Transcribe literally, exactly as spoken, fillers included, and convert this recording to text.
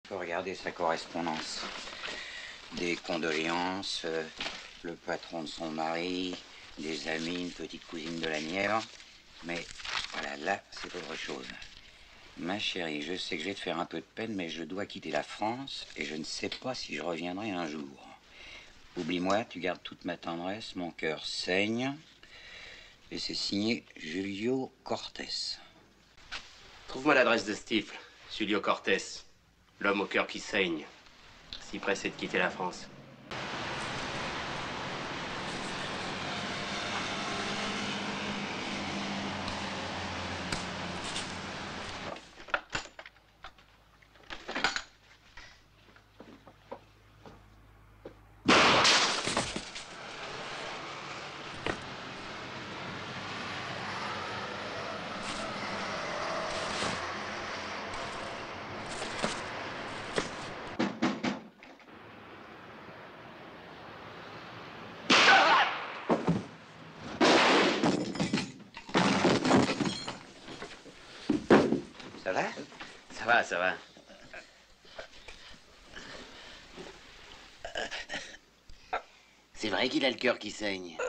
Faut regarder sa correspondance. Des condoléances, euh, le patron de son mari, des amis, une petite cousine de la Nièvre. Mais voilà, là, c'est autre chose. Ma chérie, je sais que je vais te faire un peu de peine, mais je dois quitter la France et je ne sais pas si je reviendrai un jour. Oublie-moi, tu gardes toute ma tendresse, mon cœur saigne. Et c'est signé Julio Cortés. Trouve-moi l'adresse de Stifle, Julio Cortés, l'homme au cœur qui saigne, si pressé de quitter la France. Ça va? Ça va, ça va. C'est vrai qu'il a le cœur qui saigne.